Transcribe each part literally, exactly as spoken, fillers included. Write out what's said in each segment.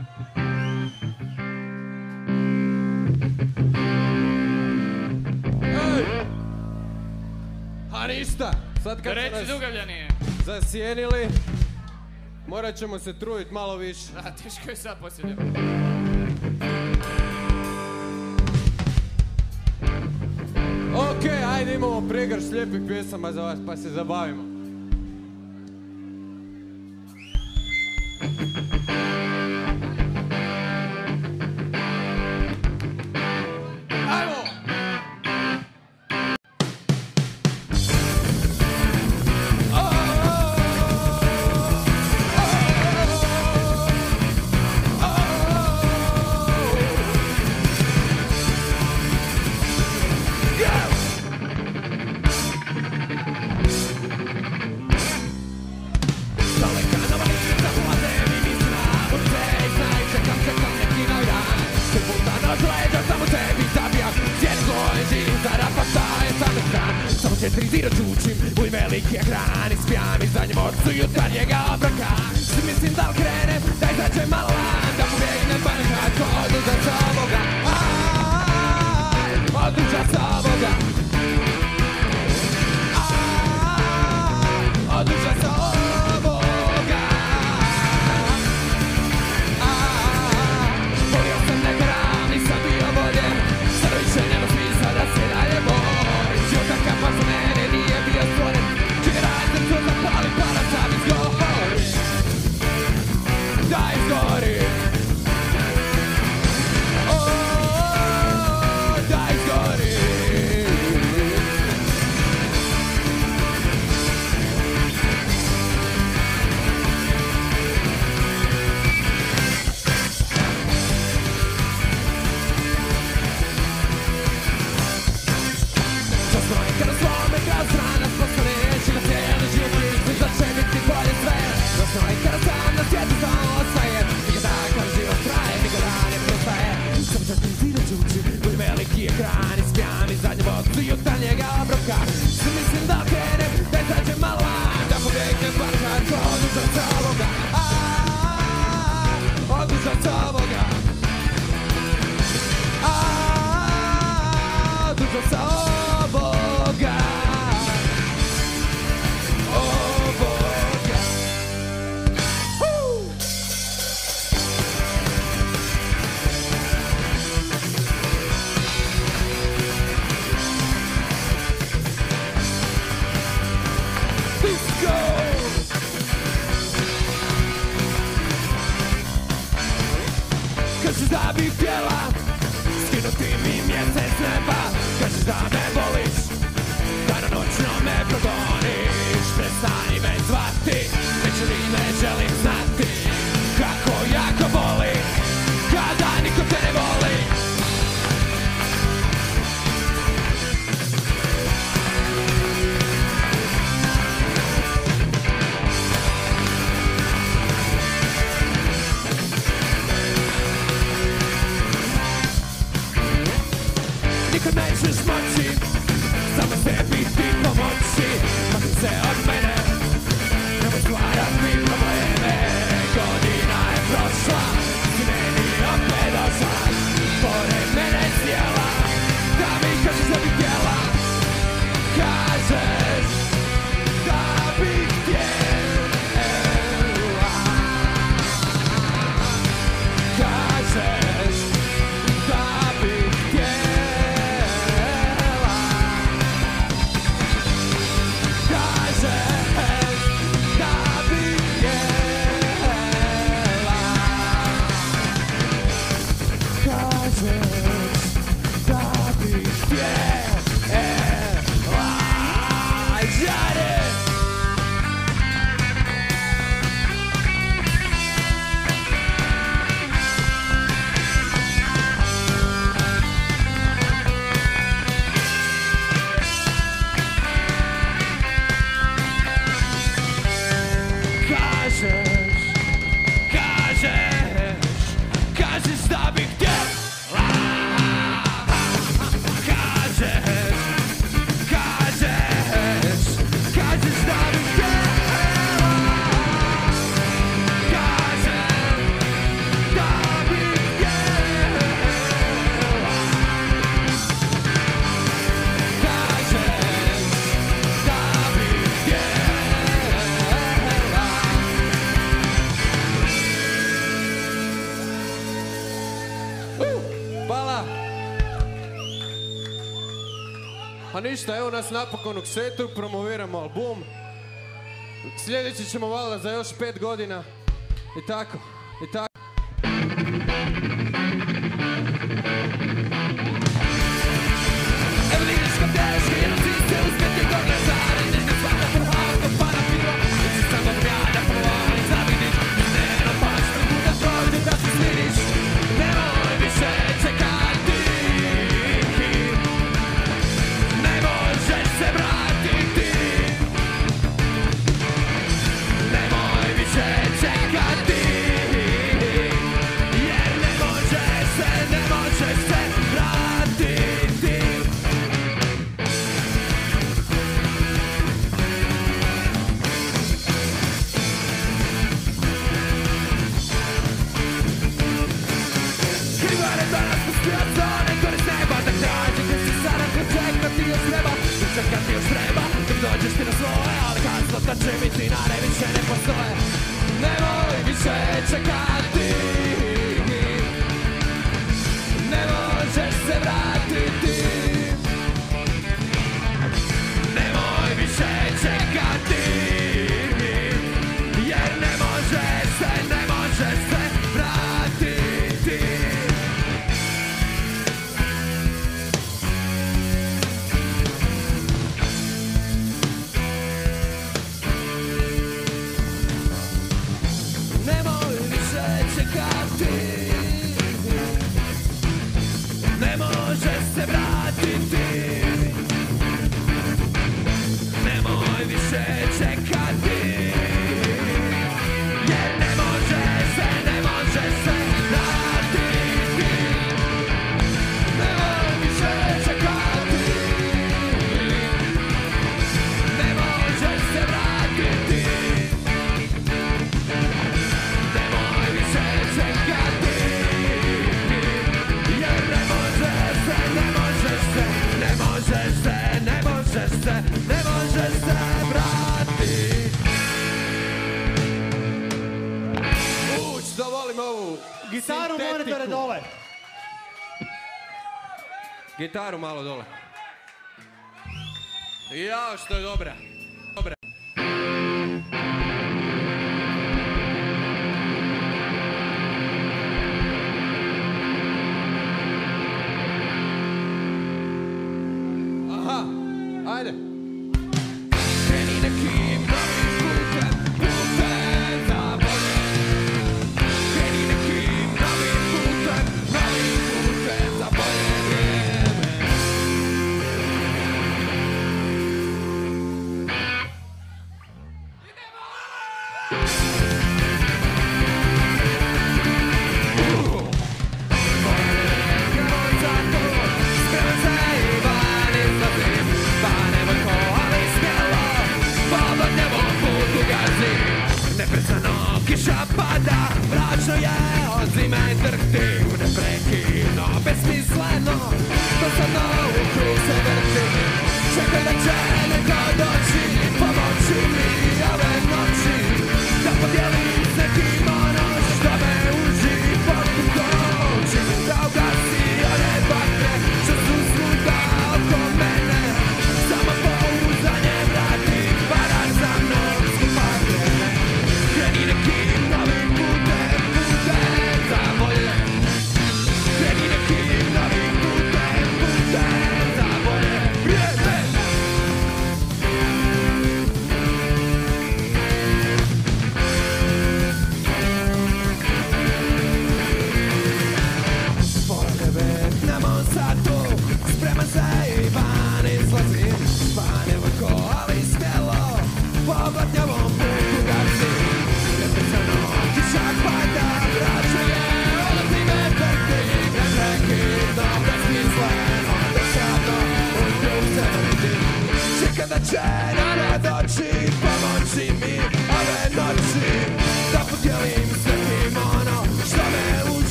A ništa, sad kad Reci su nas Dugavljanije. zasjenili, morat ćemo se trudit malo više. Da, teško je sad posljednje. Okej, ajde imamo pregrš lijepih pjesama za vas, pa se zabavimo. Četrizirat učim u veliki ekran i spijam iza njim od su jutarnjega obroka. Si mislim da li krenem, da izađem malo van, da pobjegnem pa nekako od užasa ovoga. Aj, od užasa ovoga. Aj, od užasa ovoga. Aj, volio sam neka ram, nisam bio voljen, sad više nema smisla da se dalje borim. Život takav pa za mene nije bio stvoren, čini radim to zapali pa da sam izgovorim. Da izgovorim. O, da izgovorim. Časno je kada svome kad strana spostaneš i na cijeli život misliš da će biti bolje sve. Časno je kada sam na svijetu samo ostaje, nikada kad život traje, nikada ne prestaje. Samo četrizirat učim u veliki ekran i spijam i zadnje bocu jutarnjega obroka. Si mislim da krenem, da izađem malo van, da pobjegnem pa nekako od užasa ovoga. Aj, od užasa ovoga. Aj, od užasa ovoga. Ovoga. Woo! Let's go! Kažeš da bih htjela skinuti mi mjesec neba. Kažeš da me voliš, danonoćno me progoniš. Prestani me zvati, već li ne želim znati kako jako boli kada niko te ne voli. Pa ništa, evo nas napokon u Ksetu, promoviramo album. Sljedeći ćemo valjda za još pet godina. I tako, i tako. Evo vidiš kad teški, jedno ti se uspjeti godine zare. Ništa svaka prva auto pa na pivo. Uči sam dok ja da prvo i zavidiš. Neno paš me puta prođe da se svidiš. Nemoj više čekati. Ne možeš se vratiti. Nemoj više čekati. Jer ne možeš se, ne možeš se vratiti. Krivare danas pustio zone, korist neba da krađe. Gdje si sada kad čekati još treba, da čekati još treba. Dok dođeš ti na svoje, ali kaslota će biti nare više ne postoje. Nemoj više čekati. Ne možeš se vratiti. Nemoj više čekati. Jer ne možeš se, ne možeš se vratiti. Nemoj više čekati. Ne možeš se vratiti. Nemoj više čekati. Jer ne možeš se, ne možeš se vratiti. Nemoj više čekati. Ne možeš se vratiti. Nemoj više čekati. Jer ne možeš se, ne možeš se, ne možeš se, ne možeš se, ne možeš se vratiti. Uć, da volim ovu Gitaru sintetiku. monitore dole. Gitaru malo dole. Jao, što je dobra. Dobra. Aha, ajde. Kreni nekim novim putem, putem za bolje. Kreni nekim novim putem, novim putem za bolje vrijeme.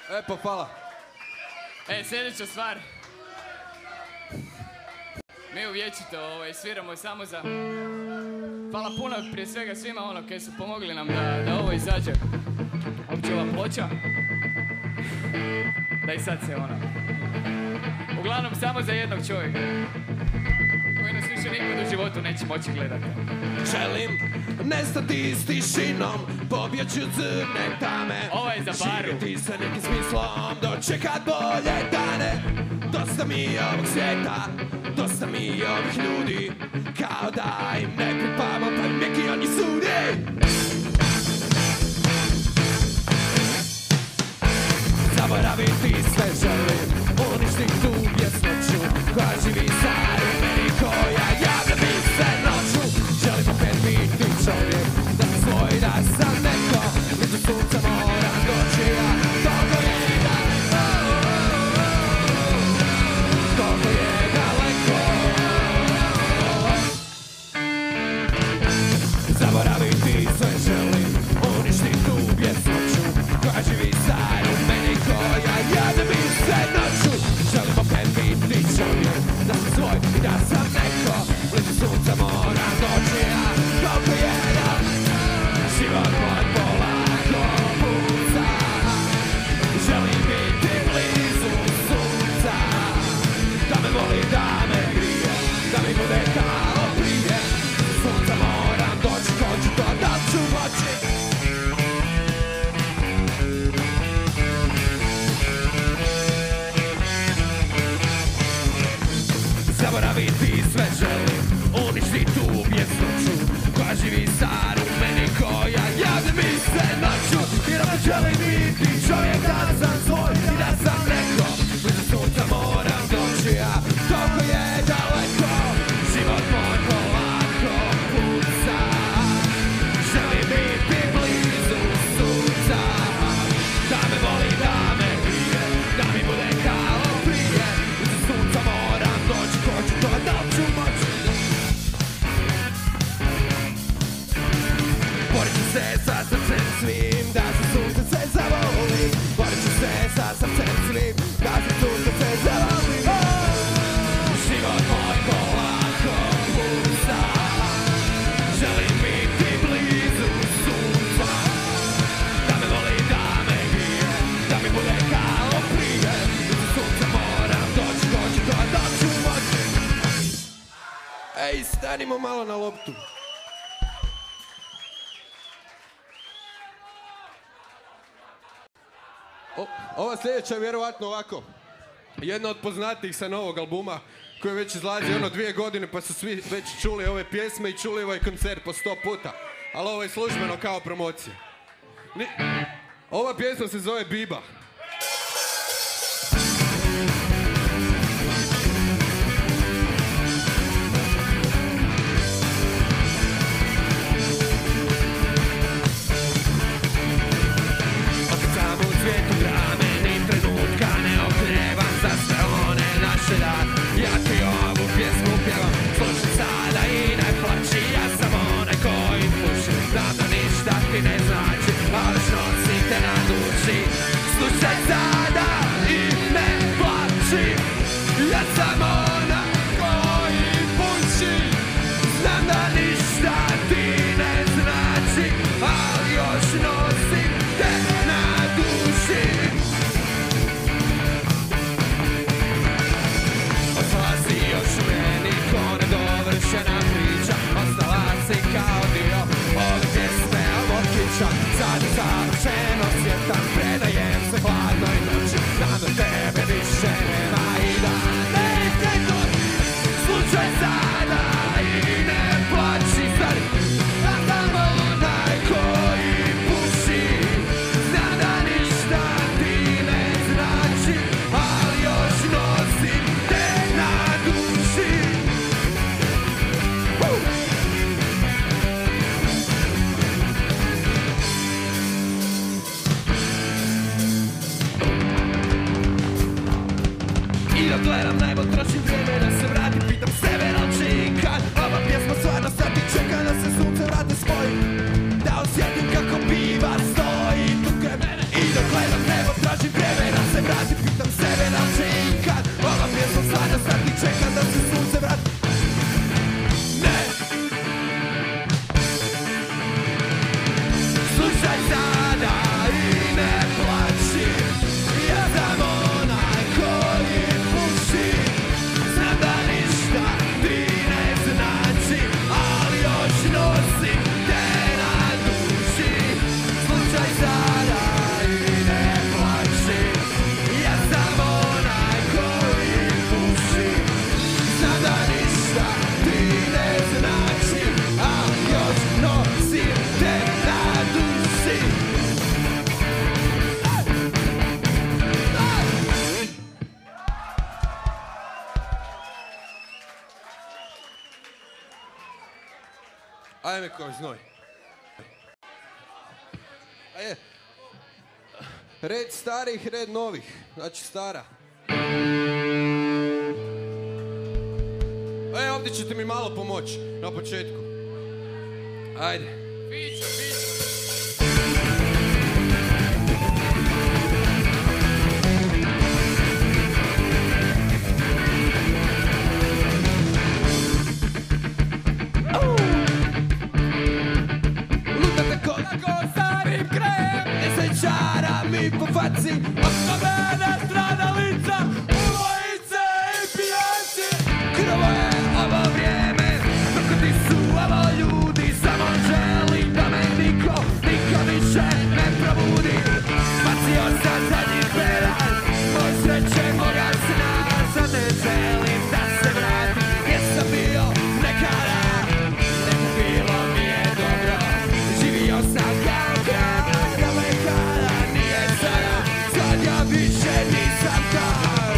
E pa hvala. E, sljedeća stvar. Mi u Vječito ovaj, sviramo samo za... Hvala puno prije svega svima ono koji su pomogli nam da, da ovo izađe. Uopće ova ploča. Da i sad se ono... Uglavnom samo za jednog čovjeka. Koji nas više nikad u životu neće moći gledati. Želim nestati s tišinom, pobjeći u crne tame. Ovo je za baru. Živjeti sa nekim smislom, dočekat bolje dane. Dosta mi je ovog svijeta, dosta mi je ovih ljudi. Kao da im ne pripamo, pa im neki oni sudi. Zaboraviti sve želim, uništit tu pjesnoću koja živi sad u meni, koja javlja mi se noću. Želim opet biti čovjek, da sam svoj, da sam neko. Među sunca moram doći, a toliko je daleko, toliko je daleko. Zaboraviti sve želim, uništit tu pjesnoću koja živi sad u meni, koja javlja mi se noću. Želim opet biti čovjek, da sam svoj i da sam neko. Blizu sunca moram doći, a toliko je daleko. Život moj polako puca. Želim biti blizu sunca, da me voli, da me grije, da mi bude kao prije. Sunca moram doći, hoću to, da ću moći. Zaboraviti sve želim, uništit tu pjesnoću koja živi sad u meni, koja javlja mi se noću. Jer opet želim biti čovjek, da sam svoj i da sam neko. Blizu sunca moram doći, a toliko je daleko. Život moj polako puca. Želim biti blizu sunca, da me voli, da me grije, da mi bude kao prije. Blizu sunca moram doći, hoću to, da ću moći. Borit ću se sa srcem svim, da se sunce se zavoli. Borit ću se sa srcem svim, da se sunce se zavoli. Život moj polako puca. Želim biti blizu sunca, da me voli, da me grije, da mi bude kao prije. Blizu sunca moram doći, hoću to, da ću moći. Ej, stanimo malo na loptu. O, ova sljedeća je vjerovatno ovako. Jedna od poznatijih sa novog albuma koji već izlazi ono dvije godine, pa su svi već čuli ove pjesme i čuli ovaj koncert po sto puta. Ali ovo je službeno kao promocija. Ni... Ova pjesma se zove Biba. Ja ti ovu pjesmu pjevam, slušaj sada i ne plaći. Ja sam onaj koji puši, znam da ništa ti ne znači, ali još nosim te na duši. Slušaj sada i ne plaći. Ja sam onaj koji puši, znam da ništa ti ne znači, ali još nosim te na duši. Ostala si još u meni ko nedovršena priča. Ostala si kao dio ove pjesme ovog kiča. Sad je završeno svijetam, predajem se hladnoj noći. Znam da tebe više nema i da neke noći. Slučaj sada i ne plaći, stari. Ja sam onaj koji puši, znam da ništa ti ne znači, ali još nosim te na duši. Woo! I dok gledam nebo, trošim vrijeme da se vratim, pitam sebe da li će ikad ova pjesma stvarno stati. Čeka da se sunce vrate spoji, da osjetim kako biva stoji tu kraj mene. I dok gledam nebo, tražim vrijeme Ajme koji znoj. A je. Red starih, red novih. Znači stara. E, ovdje ćete mi malo pomoći na početku. Ajde. Pića, pića. Mi po faci, oko mene strana lica, ubojice i pijanci. Krovo je ovo vrijeme, prokoti su ovo ljudi, samo želim da me niko, niko više ne probudi. Bacio sam zadnji pedal, moj sreće moga sna, sad ne želim da se vratim, gdje sam bio nekada. Nekad bilo mi je dobro, živio sam kao kraj, nekada. Sad ja više nisam taj.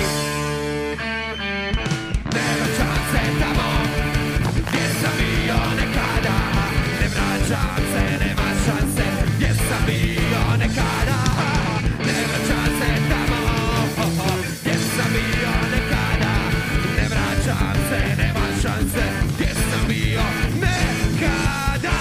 Ne vraćam se tamo gdje sam bio nekada. Ne vraćam se, nema šanse gdje sam bio nekada. Ne vraćam se tamo gdje sam bio nekada. Ne vraćam se, nema šanse gdje sam bio nekada.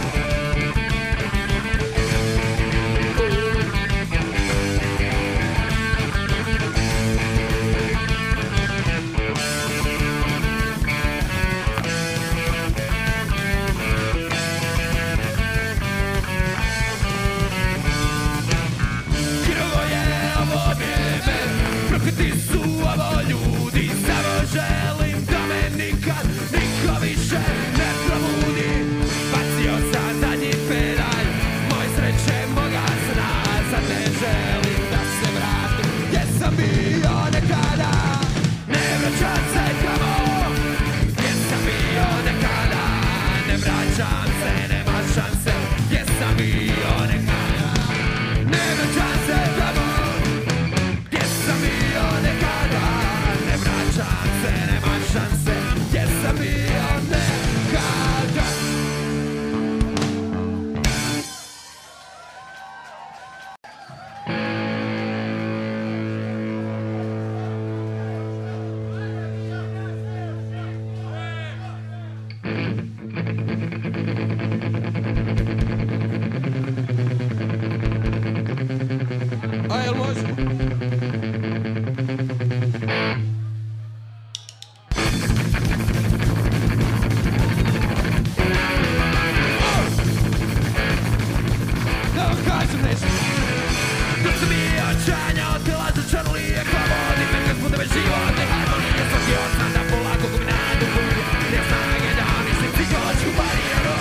Ti su ovo ljudi, samo želim da me nikad niko više ne probudi. Bacio sam zadnji pedalj, moj sreće moga sna, sad ne želim da se vratim gdje sam bio nekada. Ne vraćam se tamo gdje sam bio nekada. Ne vraćam se, nema šanse gdje sam bio nekada. Ne vraćam se tamo gdje sam bio nekada. Ne vraćam se, nema šanse gdje sam bio nekada. A jel možemo? Da vam kažem nešto. Dok sam nije očanja, otila za čarlije klavodi, me kad budeme životne harmonije, svaki osam da polako gubi nadu budu, ne snage da mislim psihološku barijeru.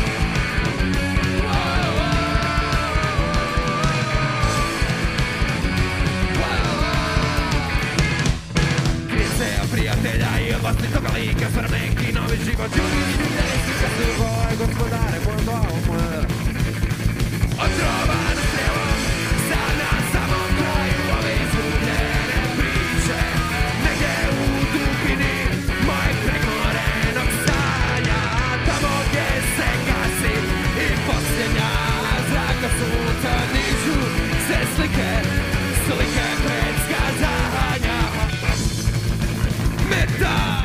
Krije se od prijatelja i od vlastitoga lika, stvar neki novi život, ljudi i ljudi, slika se u boje, gospodare, moj glavu, moj. Otrovan strelom, sad na samom kraju ove izgubljene priče, negdje u dubini mojeg pregorenog stanja, tamo gdje se gasi i posljednja zraka sunca nižu se slike, slike predskazanja. Meta!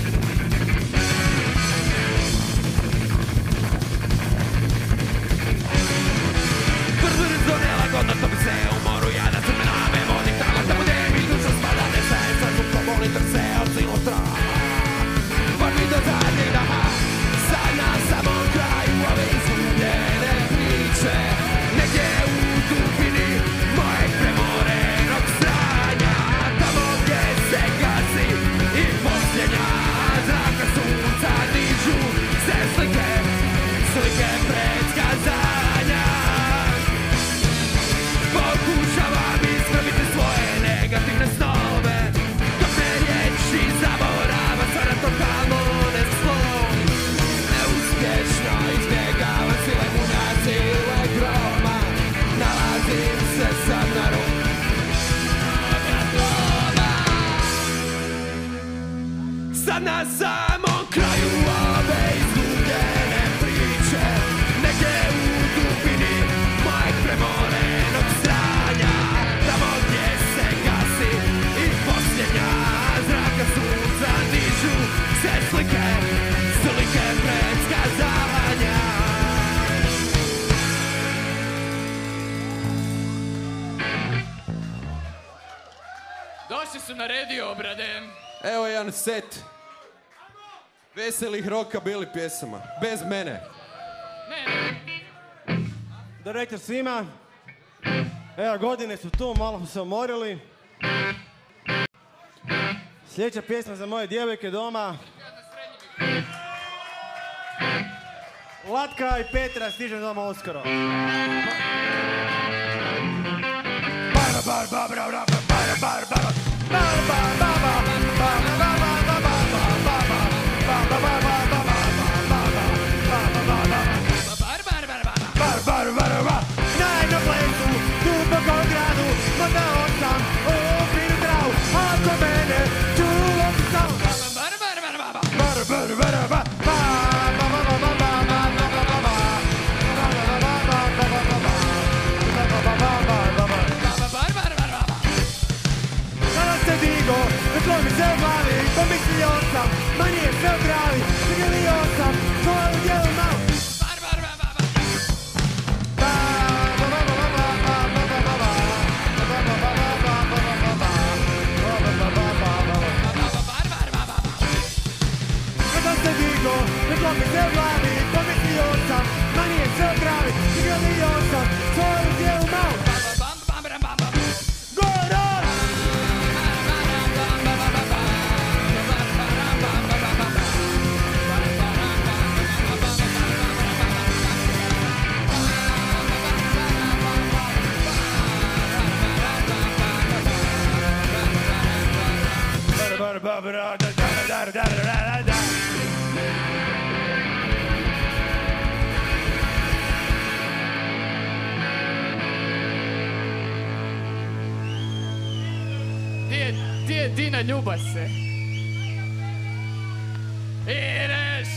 Brzo nelagodno to bi se umoru ja da se me name vodi tamo da bude mi duša spada ne se sa zvukom volim da se od silno straha. Pa mi do zadnjeg daha sad na samom kraju ove izgubljene priče, negdje u dubini mojeg premorenog stranja, tamo gdje se gasi i posljednja zraka sunca dižu se slike, slike predskazanja. Pokušavam ispraviti svoje negativne snove, dok me riječi zaborava, stvaram totalno neslom. Neuspješno izbjegavam sile muna, sile groma, nalazim se sam na ruku. Sad na samom kraju ove izgubljene priče, Došli su na radio, brade. Evo jedan set veselih rockabilly pjesama. Bez mene. Ne, ne. Dobar večer svima. Evo, godine su tu, malo smo se umorili. Sljedeća pjesma za moje djevojke doma. Latka i Petra stiže doma uskoro. Na jednom plesu, duboko u gradu, motao sam u okviru travu, ako mene čulo sam. Kada se digo, već mi se u glavi, pomislio sam, manje se u travi, zagrlio sam svoju djelu malo. Kada se digo, već mi se u glavi, pomislio sam, manje se u travi, zagrlio sam svoju djelu malo. Di je, di je Dina Ljubase? Ideš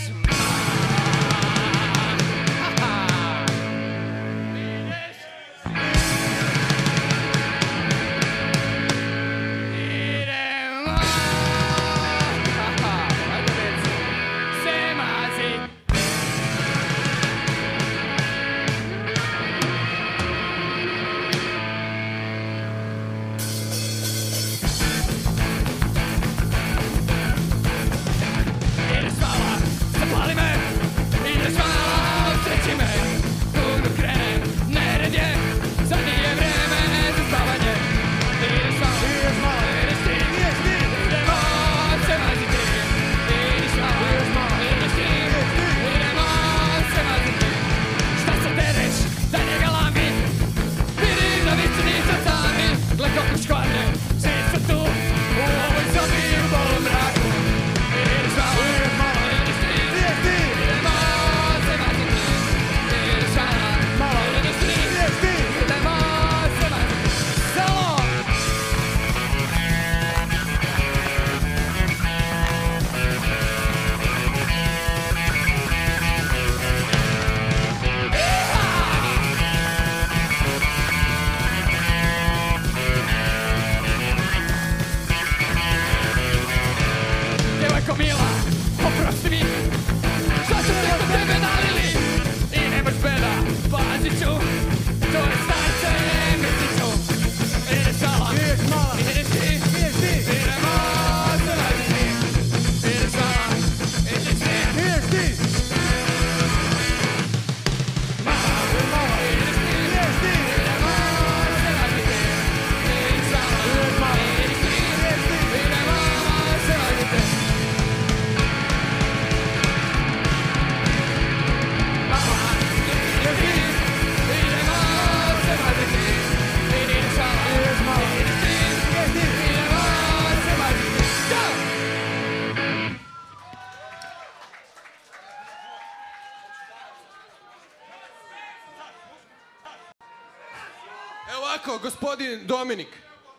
Ovako, gospodin Dominik.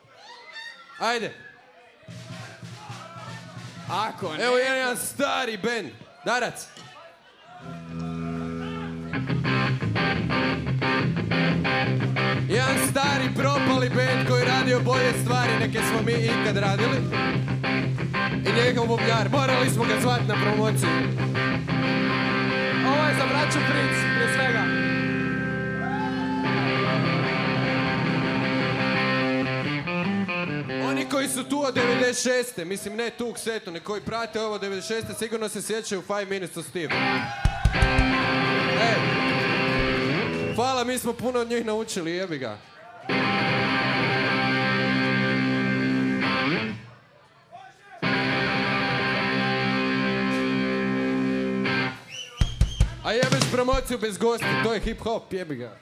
Ajde. Ako ne... Evo je jedan stari band. Darac. Jedan stari propali band koji radio bolje stvari neke smo mi ikad radili. I njegov bubnjar. Morali smo ga zvati na promociju. Ovo je za braću Princ, prije svega. Oni koji su su tu od devedeset šeste Mislim, ne tu ksetu, ne koji prate ovo devedeset šeste sigurno se sjećaju Five Minutes of Steve. E, hvala, mi smo puno od njih naučili, jebi ga. A jebeš promociju bez gosti, to je hip hop, jebi ga.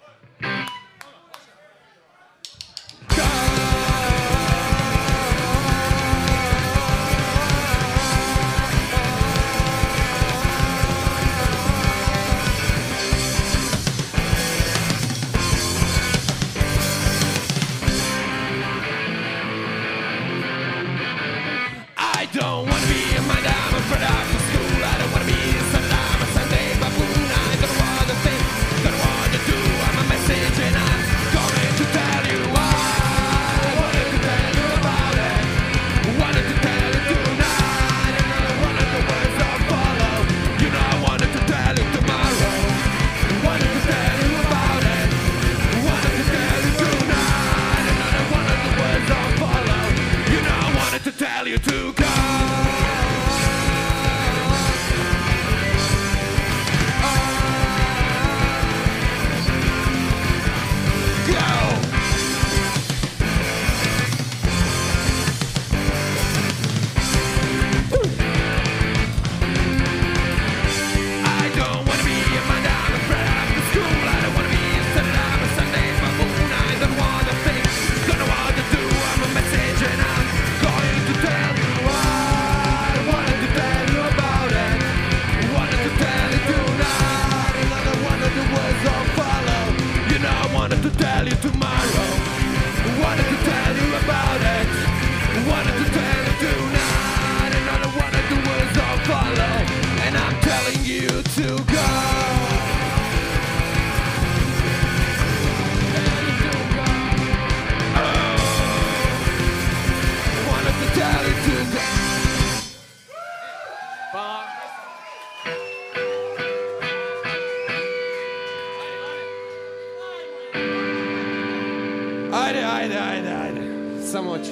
Ajde, ajde, ajde, ajde. Samo oči.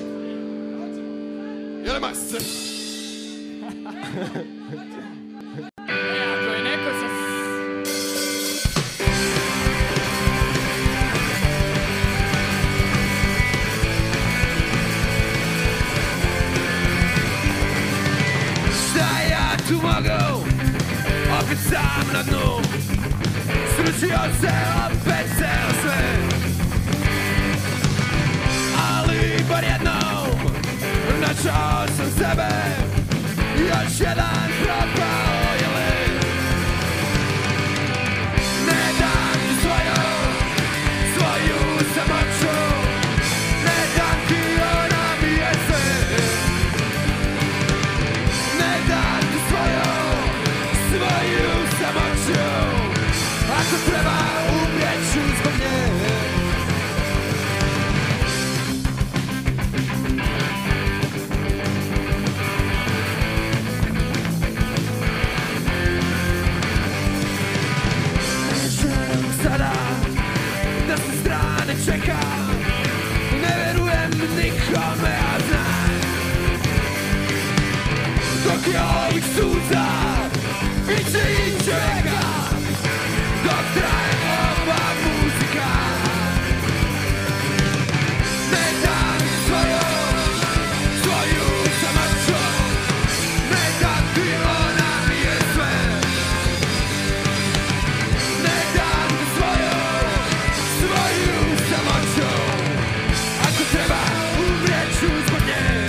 Jel' ima se? E, ako je neko sa... Šta ja tu mogu? Opet sam na dnu. Sručio se, opet ceo sve. Ali bar jednom našao sam sebe. Još jedan propao je lik. Ne dam ti svoju, svoju samoću. Ne dam ti, ona mi je sve. Ne dam ti svoju, svoju samoću. Ako treba umrijet ću zbog nje. Sada da se strane čekam, ne verujem nikome, a znam dok je ovih suza bit će i čovjeka, dok traje ova muzika. Ne dam svoju, svoju samoću, ne dam ti, ona mi je sve. Ne dam ti svoju, svoju samoću. Ako treba umrijet ću zbog nje.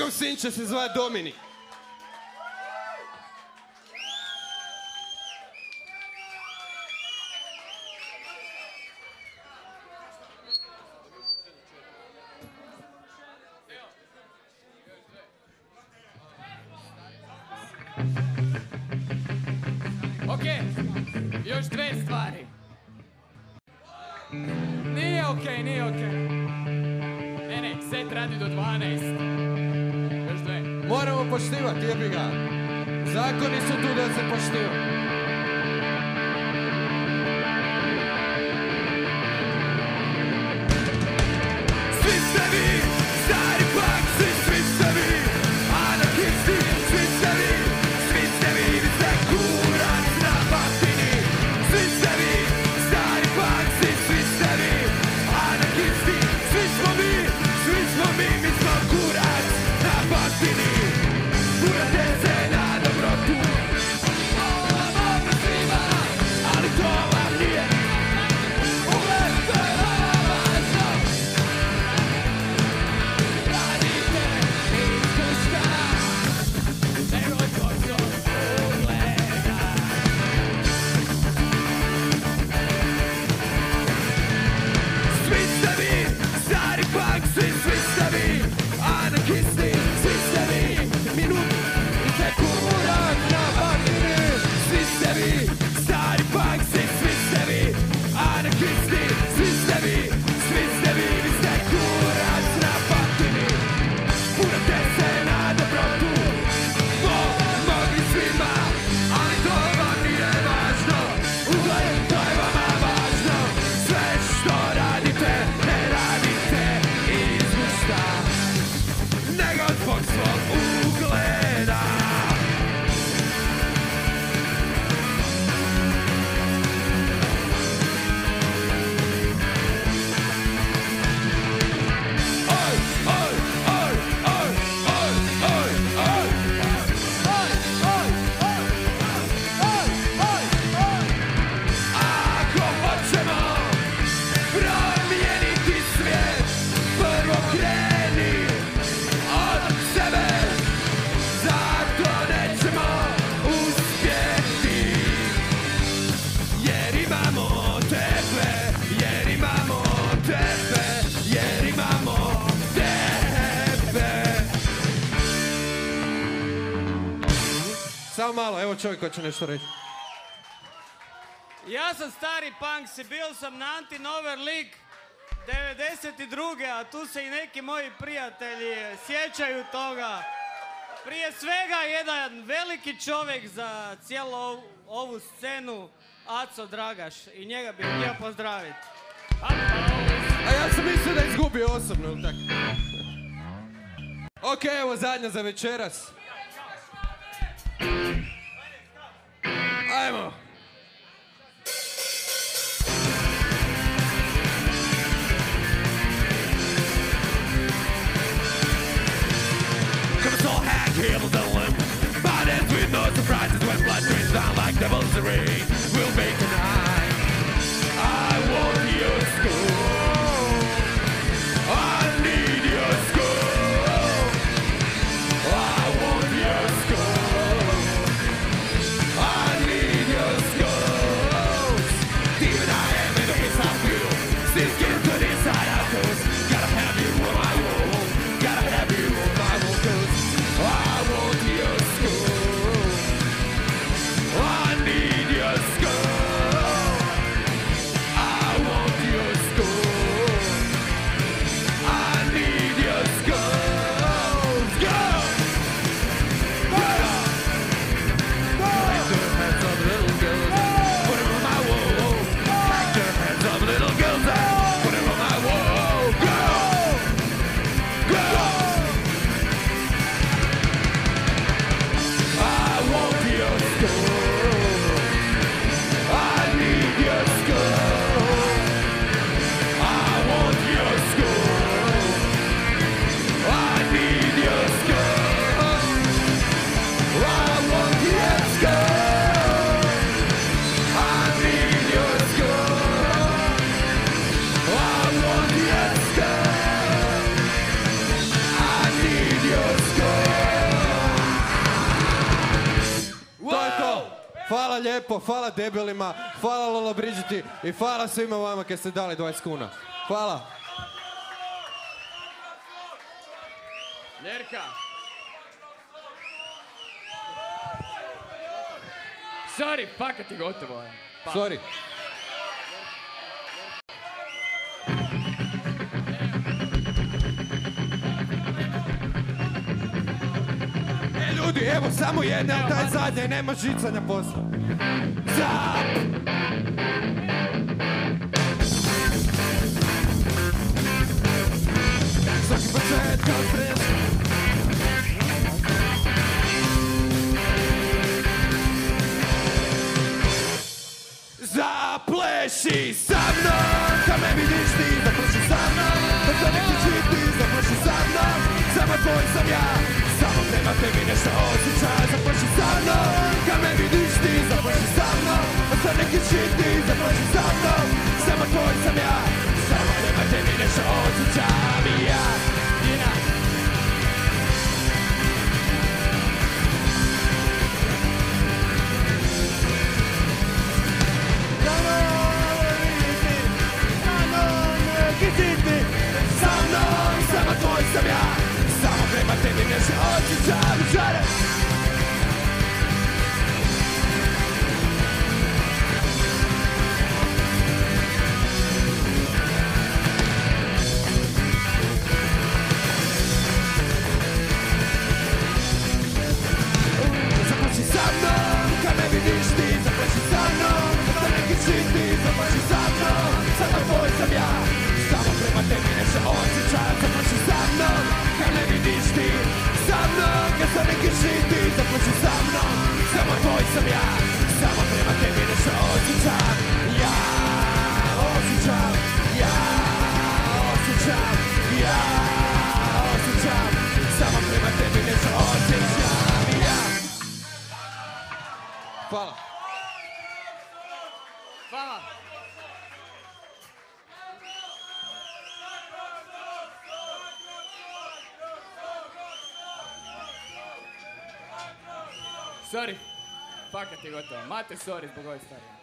Njegov sin će se zvati Dominik. Ok, još dve stvari. Nije okej, nije okej. Ne, ne, set radi do dvanaest. Još dve. Moramo poštivati, jebi ga. Zakoni su tu da se poštivaju. Svi ste vi, stari paksi, svi ste vi, anarhisti, svi ste vi, svi ste vi, vi ste kurac na batini. Svi ste vi, stari paksi, svi ste vi, anarhisti, svi smo mi, svi smo mi, mi smo kurac na batini. Kurate se na dobrotu, ovo vam svima, ali to vam nije. Ugled, to je vama važno. Radite iskušta, nego to što ugleda. Svi ste vi, stari paksi, svi ste vi, anarhisti, svi ste vi, minut i sekurat na batini. Svi ste vi, stari paksi, svi ste vi, anarhisti, svi ste vi, svi ste vi, vi ste kurac na batini. Purate se na dobrotu, pomogli svima, ali to vam nije važno. Ugled, to je vama važno. Sve što radite, ne radite iz gušta, nego zbog svog ugleda. Oj, oj, oj, oj, oj, oj, oj. Oj, oj, oj, oj, oj, oj. Ako hoćemo promijeniti svijet, prvo kreni od sebe. Zato nećemo uspjeti, jer imamo tebe, jer imamo tebe, jer imamo tebe. Samo malo, evo čovjek ko će nešto reći. Ja sam stari punks i bio sam na Anti-Nover League devedeset druge a tu se i neki moji prijatelji sjećaju toga. Prije svega jedan veliki čovjek za cijelu ovu, ovu scenu, Aco Dragaš, i njega bih htio pozdraviti. A ja sam mislio da je izgubio osobno, ili tako? Ok, evo zadnja za večeras. Ajmo. Come so hack, heels and limb. Bodies with no surprises when blood drains down like devil's rain. We'll make tonight. I want your school. I need your school. I want your school. I need your school. Demon I am in the face of you. Still get to the inside out, 'cause gotta have you on my wall. Gotta have you on my wall, 'cause I want your school. I need your school. lijepo, hvala debelima, hvala Lola Bridgeti i hvala svima vama kad ste dali dvadeset kuna. Hvala. Ljerka. Sorry, fakat je gotovo. Pa. Sorry. E ljudi, evo samo jedna, ali taj zadnja i nema žicanja posla. Zap! Svaki početka od preska. Zapleši sa mnom, kad me vidiš ti, zapleši sa mnom, kad to neki čiti, zapleši sa mnom, samo tvoj sam ja, samo prema tebi nešto osjećaj, zapleši sa mnom, kad me vidiš ti, zapleši sa mnom, kad to neki čiti, zapleši sa mnom, samo tvoj sam ja, samo prema tebi nešto osjećaj, i ja, Dina. Sa mnom, samo tvoj sam ja, samo prema tebi nešto osjećam, žare. Zaplaši sa mnom, kad me vidiš ti, zaplaši sa mnom, kad neki čiti, zaplaši sa mnom, samo tvoj sam ja. Samo prema tebi nešto osjećam, zaplaši sa mnom, kad ne vidiš ti, sa mnom, kad sam neki šiti, zaplaši sa mnom, samo tvoj sam ja, samo prema tebi nešto osjećam, ja osjećam, ja osjećam, ja osjećam, samo prema tebi nešto osjećam, ja. Hvala. Hvala. Sorry, fakat je gotovo. Mate, sorry zbog ove stvari.